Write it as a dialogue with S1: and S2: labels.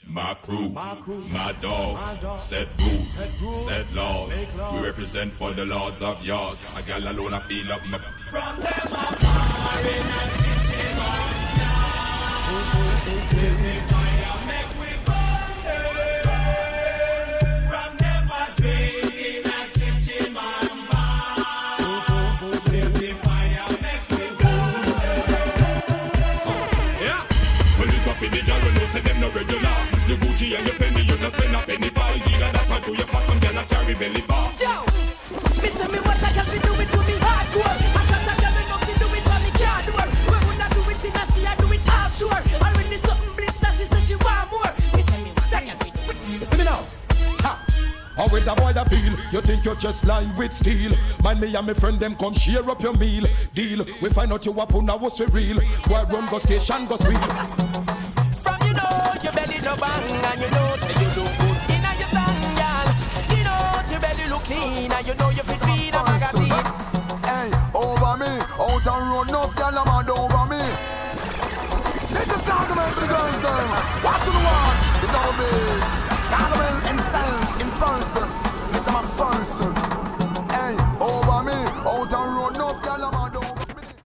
S1: My crew, my dogs, set rules, set laws. We represent for the lords of yards. A gal alone I feel up my. From them I'm firing and teaching on give me fire, make we burn. From them I drinking and teaching man bar. Give me fire, make we burn. Yeah. Well, it's up in the gal, we know say them no regular. The Gucci and the penny, you don't spend a penny for. Either that or do your fat, some girl a carry belly bar.
S2: Yo, me say me what I can be do it to me hardcore. I shot a girl enough to do it for me can't do it. We would not do it in a sea, I do it offshore. Already something bliss that she said she want more. Me say me what I can be do it.
S3: You see me now? Ha! How with the boy that feel? You think you're just lying with steel? Mind me and my friend them come share up your meal. Deal, we find out you up on our was real. Boy run go station go sweet.
S2: Your belly no bang and you know say you look good inna your thang, y'all. Skin out your belly look clean and you know you fit feed a magazine.
S4: Hey, over me, out and road, enough y'all mad over me. Let's just start the man for the girls then.